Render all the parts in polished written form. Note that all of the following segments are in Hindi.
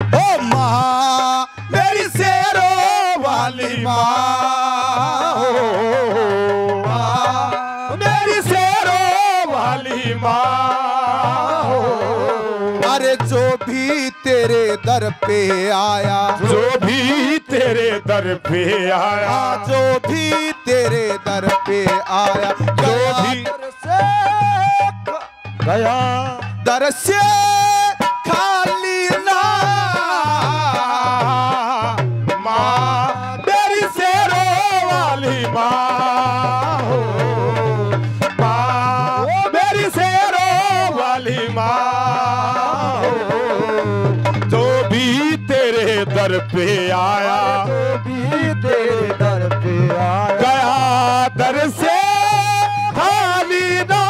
ओ माँ मेरी शेरों वाली माँ, मेरी शेरों वाली माँ। अरे जो भी तेरे दर पे आया, जो भी तेरे दर पे आया, जो भी तेरे दर पे आया, जो भी गया दर से खाली ना। माँ मेरी शेरों वाली माँ हो, माँ मेरी शेरों वाली माँ हो। जो भी तेरे दर पे आया, जो भी तेरे दर पे आया, गया दर से खाली ना।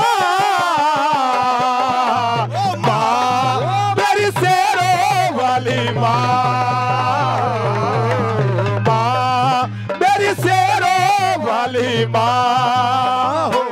माँ मेरी शेरों वाली माँ, माँ मेरी शेरों वाली माँ हो।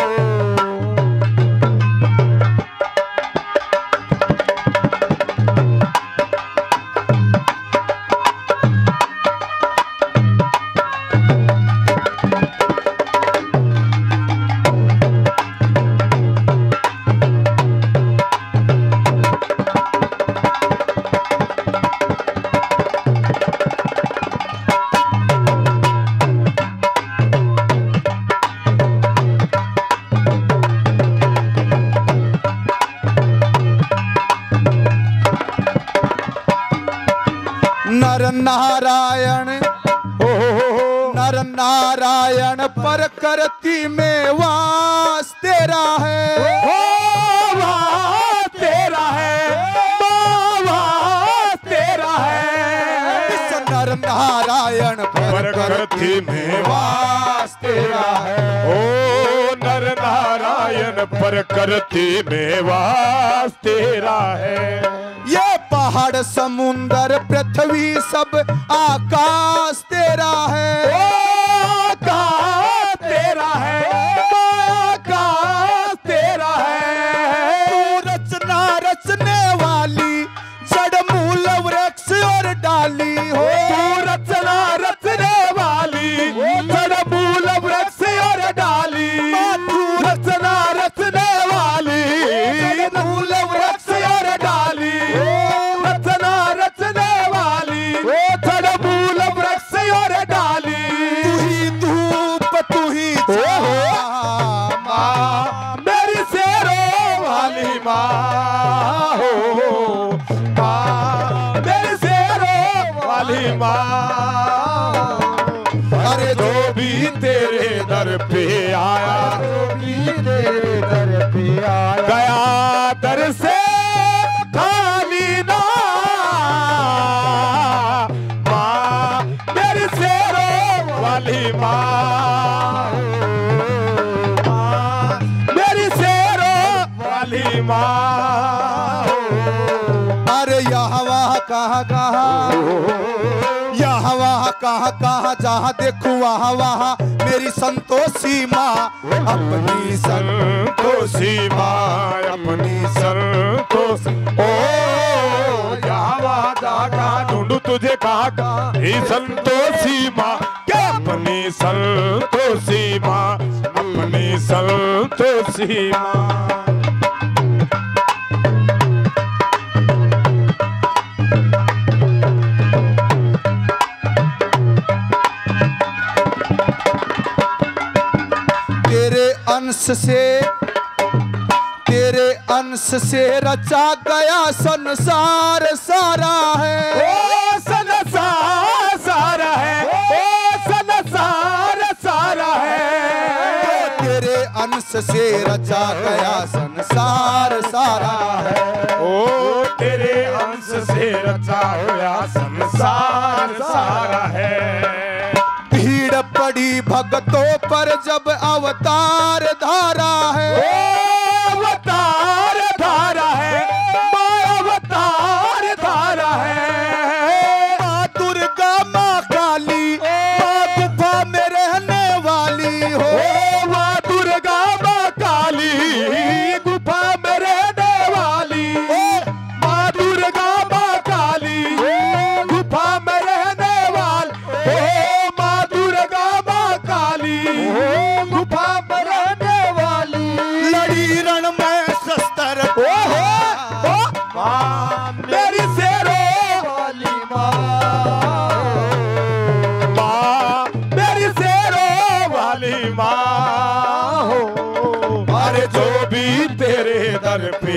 नर नारायण नर नारायण पर करती में वास तेरा है, वास तेरा है, वास तेरा है। इस नर नारायण पर करती में वास तेरा है। ओ नर नारायण पर करती में वास तेरा है। ये पहाड़ समुंदर पृथ्वी सब आकाश तेरा है, आकाश तेरा है, आकाश तेरा है। तू रचना रचने वाली जड़ मूल वृक्ष और डाली हो, तू रचना रचने वाली जड़ मूल वृक्ष और डाली। तू रचना रचने वाली मूल वृक्ष और डाली। रचना रचने वाली जड़ मूल वृक्ष और डाली। तू ही धूप तू ही छाया, माँ मेरी शेरों वाली माँ हो, माँ मेरी शेरों वाली माँ। अरे जो भी तेरे दर पे आया, जो भी तेरे दर पे आया, गया दर से खाली ना। माँ मेरी शेरों वाली माँ, माँ मेरी शेरों वाली माँ। अरे यहाँ कहाँ कहाँ यहाँ कहाँ जहाँ देखूँ वहाँ वहाँ मेरी संतोषी माँ, अपनी संतोषी माँ, अपनी संतोषी। ओ यहाँ वहाँ जहाँ ढूंढू तुझे कहाँ, ही संतोषी माँ क्या अपनी संतोषी माँ, अपनी संतोषी माँ। तेरे अंश से रचा गया संसार सारा है, ओ संसार सारा है, ओ संसार सारा है। तेरे अंश से रचा गया संसार सारा है, ओ तेरे अंश से रचा गया संसार सारा है। भीड़ पड़ी भक्तों पर जब अवतार धारा है, अवतार धारा है, माँ अवतार धारा है। माँ दुर्गा माँ काली माँ गुफा में रहने वाली हो, माँ दुर्गा माँ काली गुफा में रहने वाली। माँ दुर्गा माँ काली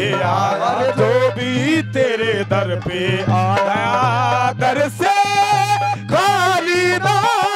आया, जो भी तेरे दर पे आया, दर से खाली ना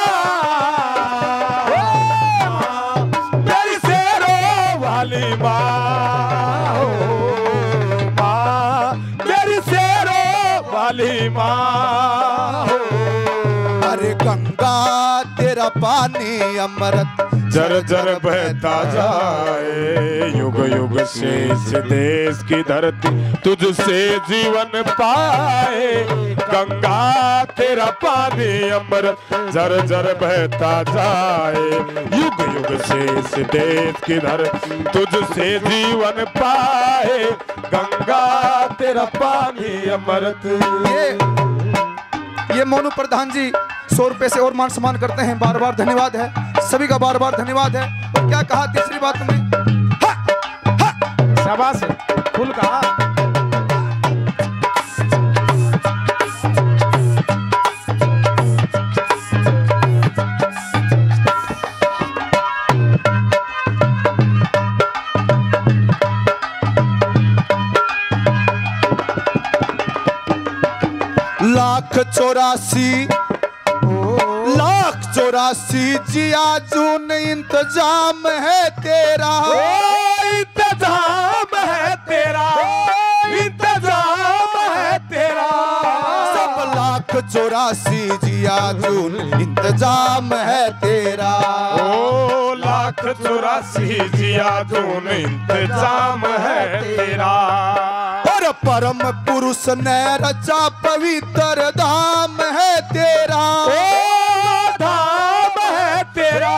मेरी शेरों वाली माँ हो, माँ मेरी शेरों वाली माँ हो। अरे गंगा तेरा पानी अमृत जर जर बहता जाए, युग युग से इस देश की धरती तुझसे जीवन पाए। गंगा तेरा पानी अमृत जर जर बहता जाए, युग युग से इस देश की धरती तुझसे जीवन पाए। गंगा तेरा पानी अमृत। ये मोनू प्रधान जी 100 रुपए से और मान सम्मान करते हैं, बार बार धन्यवाद है, सभी का बार बार धन्यवाद है। और क्या कहा तीसरी बात में, शाबाश, फुल कहा। लाख 84 जिया जून इंतजाम है तेरा, इंतजाम है तेरा, इंतजाम है तेरा। सब 1,84 जिया जून इंतजाम है तेरा। ओ 1,84 जिया जून इंतजाम है तेरा। और परम पुरुष ने रचा पवित्र धाम है तेरा। धाम है तेरा,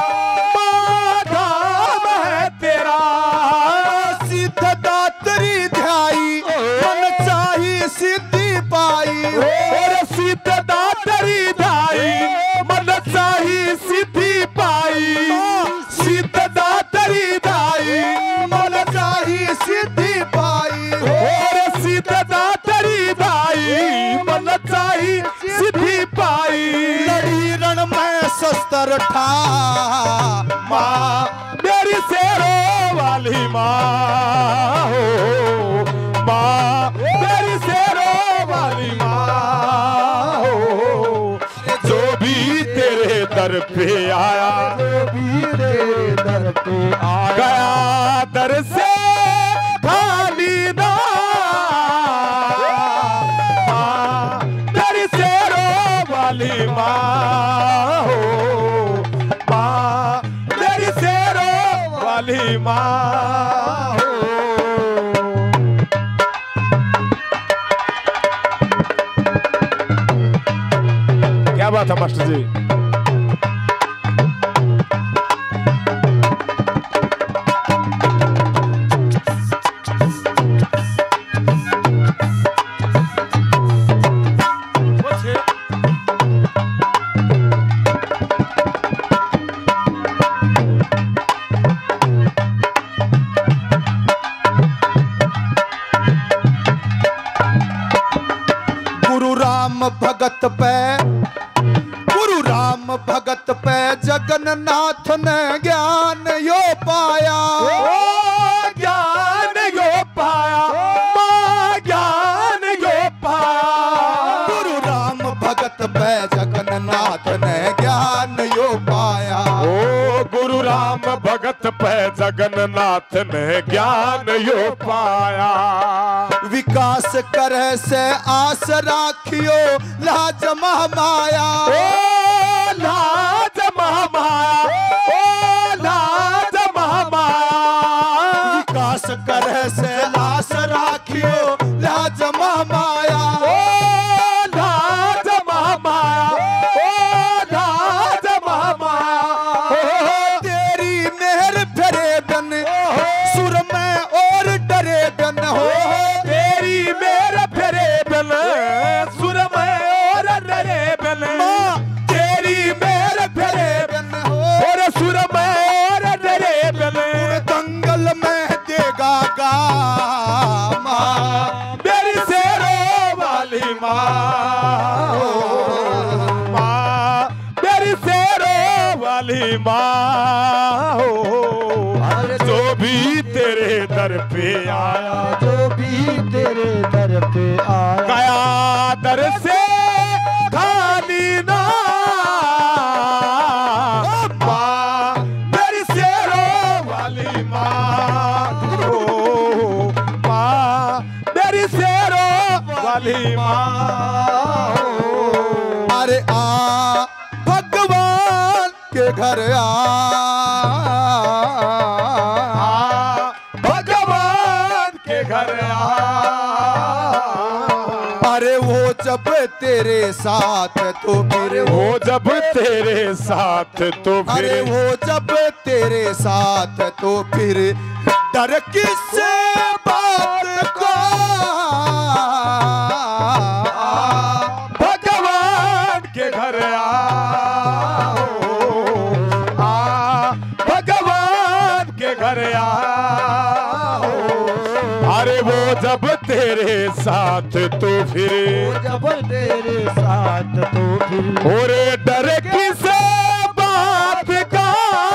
धाम है तेरा। सिद्ध दातरी ध्याई मन चाही सिद्धि पाई। और सिद्ध दातरी ध्याई मन चाही सिद्धि पाई। सिद्ध दातरी ध्याई मन चाही सिद्धि पाई। और सिद्ध दातरी ध्याई मन चाही सिद्धि पाई। लड़ी रण में शस्त्र ठा, माँ मेरी शेरों वाली माँ हो, माँ मेरी शेरों वाली माँ हो। जो भी तेरे दर पे आया, जो भी तेरे दर पे आया, गया दर से खाली ना। माँ मेरी शेरों वाली माँ हो, माँ मेरी शेरों वाली माँ हो। क्या बात है मास्टर जी। गुरु राम भगत पे जगन्नाथ ने ज्ञान यो पाया। ज्ञान यो पाया, माँ ज्ञान यो पाया। गुरु राम भगत पे जगन्नाथ ने ज्ञान यो पाया। ओ गुरु राम भगत पे जगन्नाथ ने ज्ञान यो पाया। विकास करे से आस राखियो लाज महामाया। ओ लाज महामाया, ओ लाज महामाया। विकास करे से आस राखियो लाज महामाया। ओ लाज महामाया, ओ लाज महामाया। तेरी मेहर फेरे बन सुर में और डरे बन हो। तेरी मेरे फेरे बन सुर में और डरे बन। तेरी मेरे फेरे बन हो और सुर में और डरे बन। दंगल में देगा गामा मेरी शेरों वाली माँ हो, माँ मेरी शेरों वाली माँ हो। जो भी तेरे दर पे आया, जो भी भी तेरे दर पे आया। गया दर से खाली ना, माँ मेरी शेरों वाली माँ, ओ माँ मेरी शेरों वाली माँ। अरे आ भगवान के घर आ, भगवान के घर आ। अरे वो जब तेरे साथ तो फिर वो जब तेरे साथ तो अरे फिर, वो जब तेरे साथ तो फिर डर किससे बात का। भगवान के घर आ, भगवान के घर आ। अरे वो जब तेरे साथ तो फिर, जब तेरे साथ तो फिर और डर किसे बात का।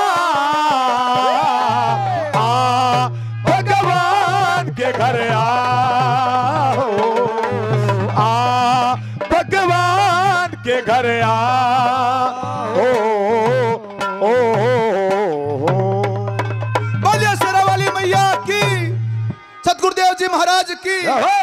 भगवान के घर आ, भगवान के घर आ। बोलिए शेरा वाली मैया की, सतगुरुदेव जी महाराज की।